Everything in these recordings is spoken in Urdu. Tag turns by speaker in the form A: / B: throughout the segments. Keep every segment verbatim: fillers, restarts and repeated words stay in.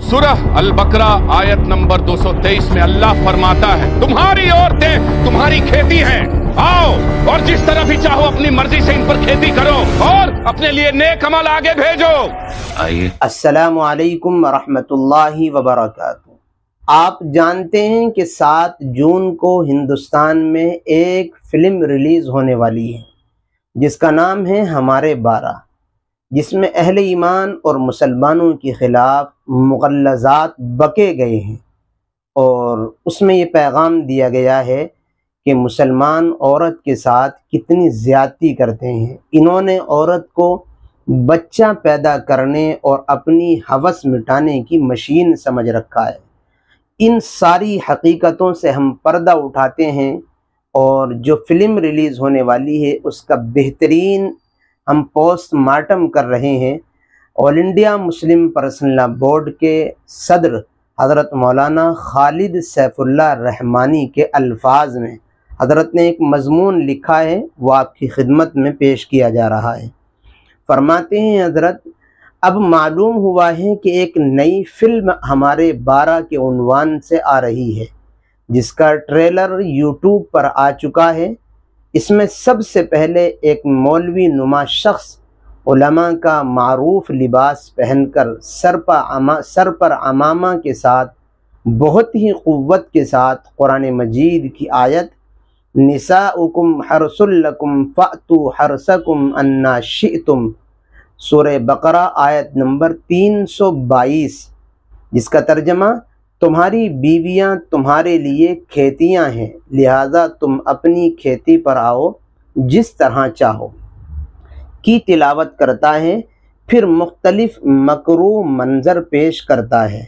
A: सूरह अल बकरा आयत नंबर दो सौ तेईस में अल्लाह फरमाता है, तुम्हारी औरतें तुम्हारी खेती हैं, आओ और जिस तरह भी चाहो अपनी मर्जी से इन पर खेती करो और अपने लिए नेक अमल आगे भेजो।
B: आइए। अस्सलामु अलैकुम वरहमतुल्लाहि वबरकातुहू। आप जानते हैं कि सात जून को हिंदुस्तान में एक फिल्म रिलीज होने वाली है जिसका नाम है हमारे बारह, जिसमें अहले ईमान और मुसलमानों के ख़िलाफ़ मुग़ल्लज़ात बके गए हैं और उसमें ये पैगाम दिया गया है कि मुसलमान औरत के साथ कितनी ज़्यादती करते हैं। इन्होंने औरत को बच्चा पैदा करने और अपनी हवस मिटाने की मशीन समझ रखा है। इन सारी हकीकतों से हम पर्दा उठाते हैं और जो फ़िल्म रिलीज़ होने वाली है उसका बेहतरीन हम पोस्टमार्टम कर रहे हैं। All India Muslim Personal Law Board के सदर हज़रत मौलाना खालिद सैफुल्लाह रहमानी के अल्फाज में हज़रत ने एक मज़मून लिखा है, वो आपकी खिदमत में पेश किया जा रहा है। फरमाते हैं हज़रत, अब मालूम हुआ है कि एक नई फिल्म हमारे बारह के उन्वान से आ रही है जिसका ट्रेलर यूट्यूब पर आ चुका है। इसमें सबसे पहले एक मौलवी नुमा शख्स उलमा का मारूफ लिबास पहनकर सर पर अमा सर पर अमामा के साथ बहुत ही क़ुव्वत के साथ कुरान मजीद की आयत निसाउकुम हर्सुल लकुम फ़अतू हर्सकुम अन्ना शिअतुम सूरह बकरा आयत नंबर तीन सौ बाईस, जिसका तर्जमा तुम्हारी बीवियां तुम्हारे लिए खेतियां हैं, लिहाजा तुम अपनी खेती पर आओ जिस तरह चाहो, की तिलावत करता है। फिर मुख्तलिफ मकरूह मंजर पेश करता है।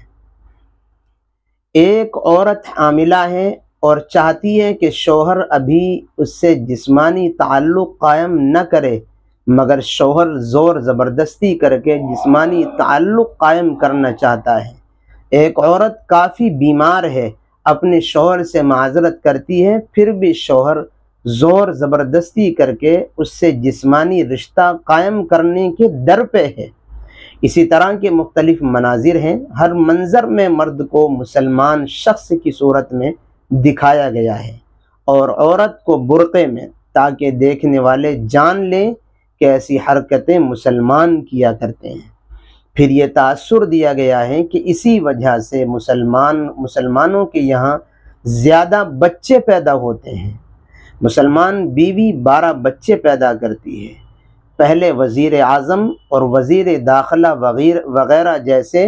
B: एक औरत हामिला है और चाहती है कि शौहर अभी उससे जिस्मानी ताल्लुक़ कायम न करे, मगर शौहर ज़ोर ज़बरदस्ती करके जिस्मानी ताल्लुक़ कायम करना चाहता है। एक औरत काफ़ी बीमार है, अपने शौहर से माज़रत करती है, फिर भी शौहर ज़ोर ज़बरदस्ती करके उससे जिस्मानी रिश्ता कायम करने के दर पे है। इसी तरह के मुख्तलिफ मनाजिर हैं। हर मंज़र में मर्द को मुसलमान शख्स की सूरत में दिखाया गया है और औरत को बुर्क़े में, ताकि देखने वाले जान लें कि ऐसी हरकतें मुसलमान किया करते हैं। फिर ये तासुर दिया गया है कि इसी वजह से मुसलमान मुसलमानों के यहाँ ज़्यादा बच्चे पैदा होते हैं। मुसलमान बीवी बारह बच्चे पैदा करती है। पहले वज़ीर आज़म और वज़ीर दाखिला वगैरह जैसे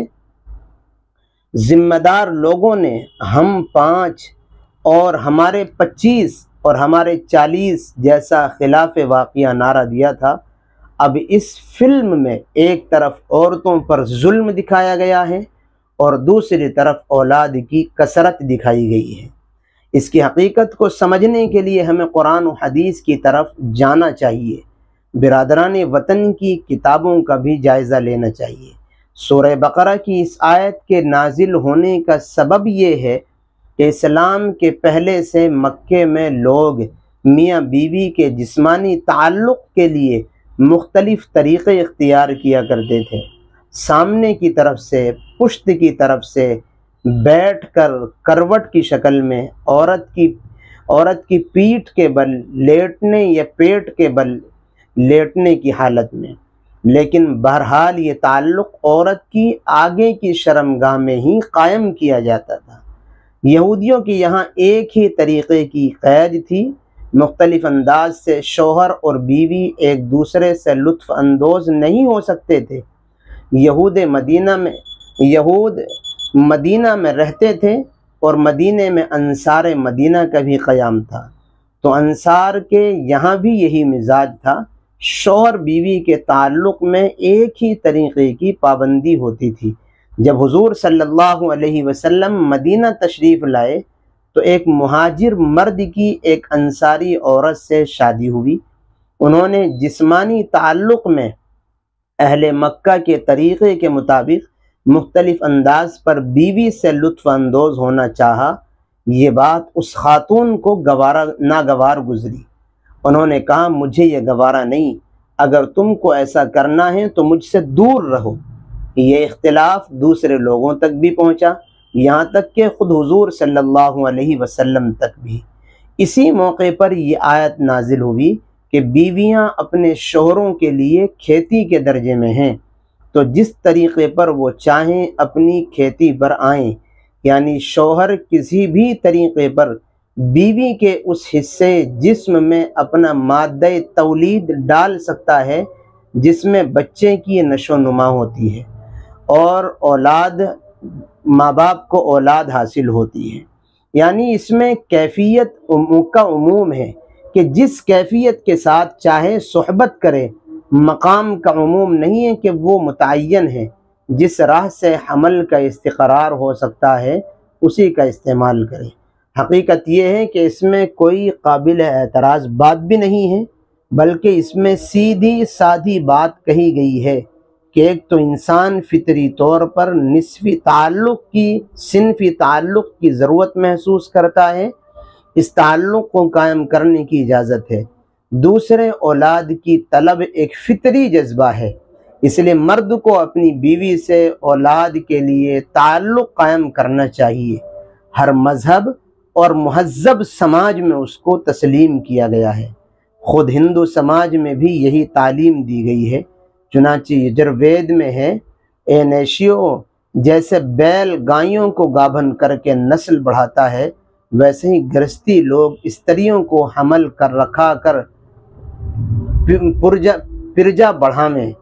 B: ज़िम्मेदार लोगों ने हम पाँच और हमारे पच्चीस और हमारे चालीस जैसा खिलाफ वाक़िया नारा दिया था। अब इस फिल्म में एक तरफ औरतों पर जुल्म दिखाया गया है और दूसरी तरफ औलाद की कसरत दिखाई गई है। इसकी हकीकत को समझने के लिए हमें कुरान और हदीस की तरफ जाना चाहिए। बिरादरान वतन की किताबों का भी जायज़ा लेना चाहिए। सूरह बकरा की इस आयत के नाजिल होने का सबब ये है कि इस्लाम के पहले से मक्के में लोग मियाँ बीवी के जिस्मानी ताल्लुक़ के लिए मुख्तलिफ तरीक़े इख्तियार किया करते थे। सामने की तरफ से, पुश्त की तरफ से, बैठ कर करवट की शक्ल में, औरत की औरत की पीठ के बल लेटने या पेट के बल लेटने की हालत में। लेकिन बहरहाल ये ताल्लुक़ औरत की आगे की शर्मगाह में ही कायम किया जाता था। यहूदियों की यहाँ एक ही तरीक़े की क़ैद थी। मुख्तलिफ अंदाज से शौहर और बीवी एक दूसरे से लुत्फ़ अंदोज़ नहीं हो सकते थे। यहूद मदीना में यहूद मदीना में रहते थे और मदीने में अंसार मदीना का भी क़याम था, तो अंसार के यहाँ भी यही मिजाज था। शौहर बीवी के ताल्लुक़ में एक ही तरीक़े की पाबंदी होती थी। जब हुज़ूर सल्लल्लाहु अलैहि वसल्लम मदीना तशरीफ़ लाए तो एक मुहाजिर मर्द की एक अंसारी औरत से शादी हुई। उन्होंने जिस्मानी ताल्लुक़ में अहले मक्का के तरीक़े के मुताबिक मुख्तलिफ अंदाज पर बीवी से लुत्फ़ अंदोज़ होना चाहा। ये बात उस खातून को गवारा नागवार गुज़री। उन्होंने कहा, मुझे ये गवारा नहीं, अगर तुमको ऐसा करना है तो मुझसे दूर रहो। یہ اختلاف دوسرے لوگوں تک بھی پہنچا، یہاں تک کہ خود حضور صلی اللہ علیہ وسلم تک بھی۔ اسی موقع پر یہ آیت نازل ہوئی کہ بیویاں اپنے شوہروں کے لیے کھیتی کے درجے میں ہیں، تو جس طریقے پر وہ چاہیں اپنی کھیتی پر آئیں، یعنی شوہر کسی بھی طریقے پر بیوی کے اس حصے جسم میں اپنا مادہ تولید ڈال سکتا ہے جس میں بچے کی نشو و نما ہوتی ہے اور اولاد ماں باپ کو اولاد حاصل ہوتی ہے۔ یعنی اس میں کیفیت کا عموم ہے کہ جس کیفیت کے ساتھ چاہے صحبت کرے، مقام کا عموم نہیں ہے کہ وہ متعین ہے، جس راہ سے حمل کا استقرار ہو سکتا ہے اسی کا استعمال کرے۔ حقیقت یہ ہے کہ اس میں کوئی قابل اعتراض بات بھی نہیں ہے، بلکہ اس میں سیدھی سادھی بات کہی گئی ہے کہ ایک تو انسان فطری طور پر نسبی تعلق کی صنفی تعلق کی ضرورت محسوس کرتا ہے، اس تعلق کو قائم کرنے کی اجازت ہے۔ دوسرے، اولاد کی طلب ایک فطری جذبہ ہے، اس لیے مرد کو اپنی بیوی سے اولاد کے لیے تعلق قائم کرنا چاہیے۔ ہر مذہب اور مہذب سماج میں اس کو تسلیم کیا گیا ہے، خود ہندو سماج میں بھی یہی تعلیم دی گئی ہے۔ چنانچہ یجروید میں ہے، اے نیشیو، جیسے بیل گائیوں کو گابھن کر کے نسل بڑھاتا ہے، ویسے ہی گرہستی لوگ استریوں کو حمل کر رکھا کر پرجا پرجا بڑھامیں۔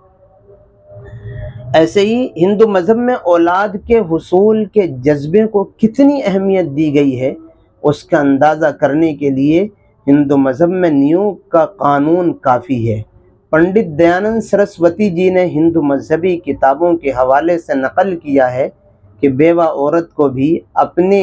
B: ایسے ہی ہندو مذہب میں اولاد کے حصول کے جذبے کو کتنی اہمیت دی گئی ہے، اس کا اندازہ کرنے کے لیے ہندو مذہب میں نیوگ کا قانون کافی ہے۔ پنڈت دیانند سرسوتی جی نے ہندو مذہبی کتابوں کے حوالے سے نقل کیا ہے کہ بیوہ عورت کو بھی اپنے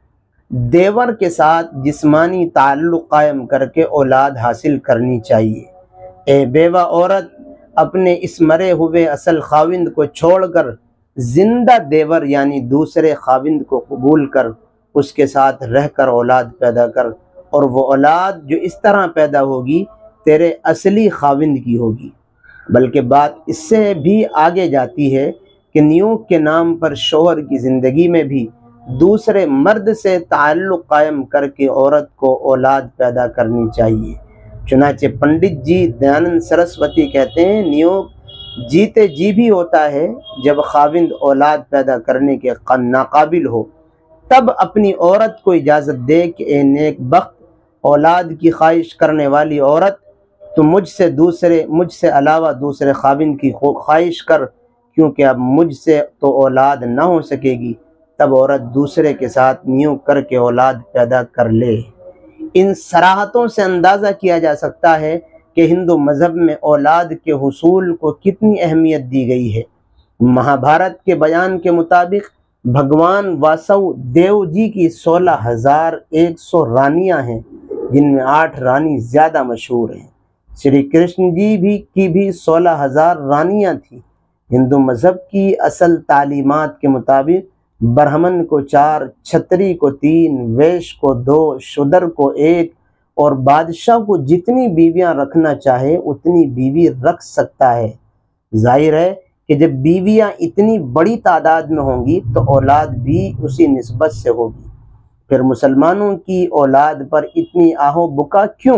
B: دیور کے ساتھ جسمانی تعلق قائم کر کے اولاد حاصل کرنی چاہیے۔ اے بیوہ عورت، اپنے اس مرے ہوئے اصل خاوند کو چھوڑ کر زندہ دیور یعنی دوسرے خاوند کو قبول کر اس کے ساتھ رہ کر اولاد پیدا کر، اور وہ اولاد جو اس طرح پیدا ہوگی تیرے اصلی خاوند کی ہوگی۔ بلکہ بات اس سے بھی آگے جاتی ہے کہ نیوگ کے نام پر شوہر کی زندگی میں بھی دوسرے مرد سے تعلق قائم کر کے عورت کو اولاد پیدا کرنی چاہیے۔ چنانچہ پنڈت جی دیانند سرسوتی کہتے ہیں، نیوگ جیتے جی بھی ہوتا ہے جب خاوند اولاد پیدا کرنے کے ناقابل ہو، تب اپنی عورت کو اجازت دے کہ اے نیک بخت اولاد کی خواہش کرنے والی عورت، تو مجھ سے دوسرے مجھ سے علاوہ دوسرے خاوند کی خواہش کر، کیونکہ اب مجھ سے تو اولاد نہ ہو سکے گی۔ تب عورت دوسرے کے ساتھ نیوگ کر کے اولاد پیدا کر لے۔ ان صراحتوں سے اندازہ کیا جا سکتا ہے کہ ہندو مذہب میں اولاد کے حصول کو کتنی اہمیت دی گئی ہے۔ مہابھارت کے بیان کے مطابق بھگوان واسو دیو جی کی سولہ ہزار ایک سو رانیاں ہیں، جن میں آٹھ رانی زیادہ مشہور ہیں۔ شری کرشن جی بھی کی بھی سولہ ہزار رانیاں تھیں۔ ہندو مذہب کی اصل تعلیمات کے مطابق برہمن کو چار، چھتری کو تین، ویش کو دو، شودر کو ایک، اور بادشاہ کو جتنی بیویاں رکھنا چاہے اتنی بیوی رکھ سکتا ہے۔ ظاہر ہے کہ جب بیویاں اتنی بڑی تعداد میں ہوں گی تو اولاد بھی اسی نسبت سے ہوگی۔ پھر مسلمانوں کی اولاد پر اتنی آہ و بکا کیوں؟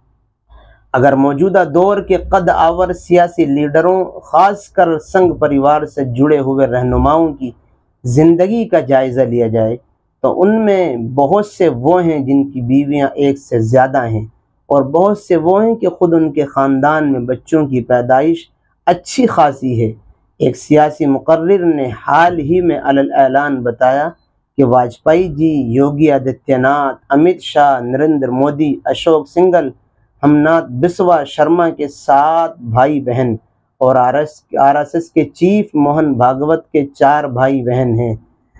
B: اگر موجودہ دور کے قد آور سیاسی لیڈروں، خاص کر سنگھ پریوار سے جڑے ہوئے رہنماؤں کی زندگی کا جائزہ لیا جائے تو ان میں بہت سے وہ ہیں جن کی بیویاں ایک سے زیادہ ہیں، اور بہت سے وہ ہیں کہ خود ان کے خاندان میں بچوں کی پیدائش اچھی خاصی ہے۔ ایک سیاسی مقرر نے حال ہی میں علی اعلان بتایا کہ واجپئی جی، یوگی آدتیہ ناتھ، امت شاہ، نریندر مودی، اشوک سنگل، ہمناتھ بسوا شرما کے سات بھائی بہن اور آر ایس ایس کے چیف موہن بھاگوت کے چار بھائی بہن ہیں۔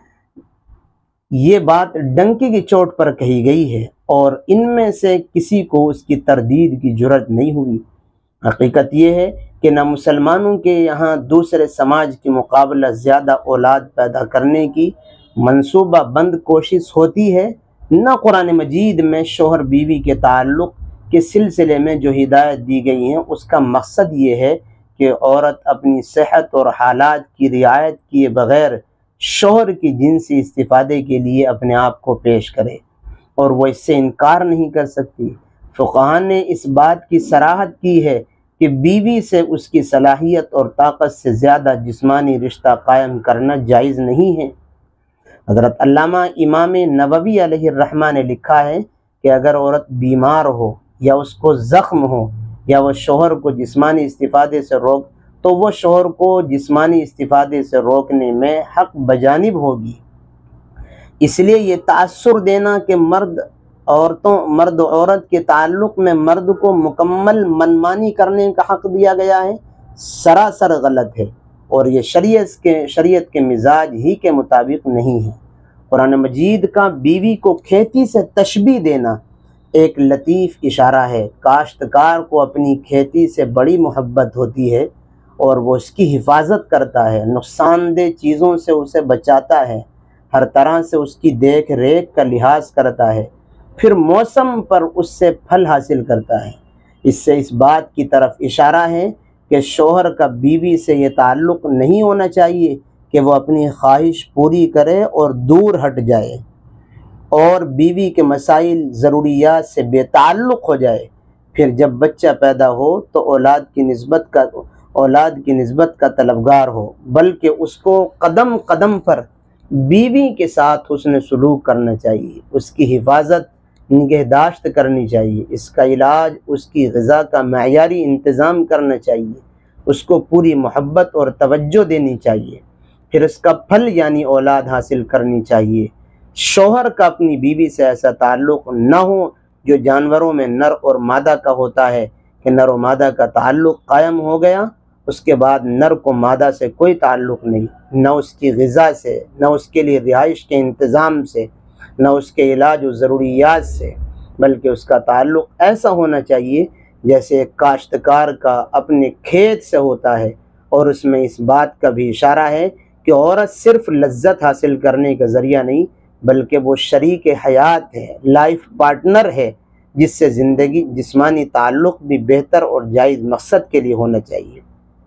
B: یہ بات ڈنکی کی چوٹ پر کہی گئی ہے اور ان میں سے کسی کو اس کی تردید کی جرات نہیں ہوئی۔ حقیقت یہ ہے کہ نہ مسلمانوں کے یہاں دوسرے سماج کے مقابلہ زیادہ اولاد پیدا کرنے کی منصوبہ بند کوشش ہوتی ہے، نہ قرآن مجید میں شوہر بیوی کے تعلق کے سلسلے میں جو ہدایت دی گئی ہیں اس کا مقصد یہ ہے کہ عورت اپنی صحت اور حالات کی رعایت کیے بغیر شوہر کی جنسی استفادے کے لیے اپنے آپ کو پیش کرے اور وہ اس سے انکار نہیں کر سکتی۔ فقہاء نے اس بات کی صراحت کی ہے کہ بیوی سے اس کی صلاحیت اور طاقت سے زیادہ جسمانی رشتہ قائم کرنا جائز نہیں ہے۔ حضرت علامہ امام نووی علیہ الرحمہ نے لکھا ہے کہ اگر عورت بیمار ہو یا اس کو زخم ہو یا وہ شوہر کو جسمانی استفادے سے روک تو وہ شوہر کو جسمانی استفادے سے روکنے میں حق بجانب ہوگی۔ اس لیے یہ تاثر دینا کہ مرد عورتوں مرد عورت کے تعلق میں مرد کو مکمل منمانی کرنے کا حق دیا گیا ہے سراسر غلط ہے، اور یہ شریعت کے شریعت کے مزاج ہی کے مطابق نہیں ہے۔ قرآن مجید کا بیوی کو کھیتی سے تشبیہ دینا ایک لطیف اشارہ ہے۔ کاشتکار کو اپنی کھیتی سے بڑی محبت ہوتی ہے اور وہ اس کی حفاظت کرتا ہے، نقصان دہ چیزوں سے اسے بچاتا ہے، ہر طرح سے اس کی دیکھ ریکھ کا لحاظ کرتا ہے، پھر موسم پر اس سے پھل حاصل کرتا ہے۔ اس سے اس بات کی طرف اشارہ ہے کہ شوہر کا بیوی سے یہ تعلق نہیں ہونا چاہیے کہ وہ اپنی خواہش پوری کرے اور دور ہٹ جائے اور بیوی کے مسائل ضروریات سے بے تعلق ہو جائے، پھر جب بچہ پیدا ہو تو اولاد کی نسبت کا اولاد کی نسبت کا طلبگار ہو، بلکہ اس کو قدم قدم پر بیوی کے ساتھ حسن سلوک کرنا چاہیے، اس کی حفاظت نگہداشت کرنی چاہیے، اس کا علاج، اس کی غذا کا معیاری انتظام کرنا چاہیے، اس کو پوری محبت اور توجہ دینی چاہیے، پھر اس کا پھل یعنی اولاد حاصل کرنی چاہیے۔ شوہر کا اپنی بیوی سے ایسا تعلق نہ ہو جو جانوروں میں نر اور مادہ کا ہوتا ہے کہ نر و مادہ کا تعلق قائم ہو گیا، اس کے بعد نر کو مادہ سے کوئی تعلق نہیں، نہ اس کی غذا سے، نہ اس کے لیے رہائش کے انتظام سے، نہ اس کے علاج و ضروریات سے، بلکہ اس کا تعلق ایسا ہونا چاہیے جیسے ایک کاشتکار کا اپنے کھیت سے ہوتا ہے، اور اس میں اس بات کا بھی اشارہ ہے کہ عورت صرف لذت حاصل کرنے کا ذریعہ نہیں بلکہ وہ شریک حیات ہے، لائف پارٹنر ہے، جس سے زندگی جسمانی تعلق بھی بہتر اور جائز مقصد کے لیے ہونا چاہیے،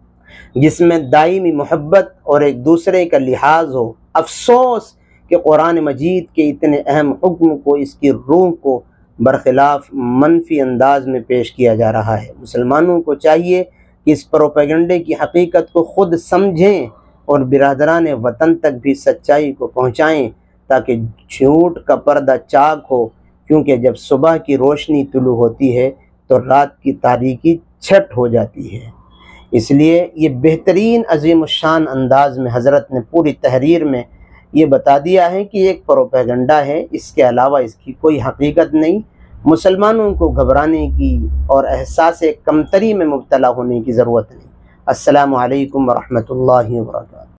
B: جس میں دائمی محبت اور ایک دوسرے کا لحاظ ہو۔ افسوس کہ قرآن مجید کے اتنے اہم حکم کو اس کی روح کو برخلاف منفی انداز میں پیش کیا جا رہا ہے۔ مسلمانوں کو چاہیے کہ اس پروپیگنڈے کی حقیقت کو خود سمجھیں اور برادران وطن تک بھی سچائی کو پہنچائیں تاکہ جھوٹ کا پردہ چاک ہو، کیونکہ جب صبح کی روشنی طلوع ہوتی ہے تو رات کی تاریکی چھٹ ہو جاتی ہے۔ اس لیے یہ بہترین عظیم الشان انداز میں حضرت نے پوری تحریر میں یہ بتا دیا ہے کہ ایک پروپیگنڈا ہے، اس کے علاوہ اس کی کوئی حقیقت نہیں۔ مسلمانوں کو گھبرانے کی اور احساس کمتری میں مبتلا ہونے کی ضرورت نہیں۔ السلام علیکم ورحمۃ اللہ وبرکاتہ۔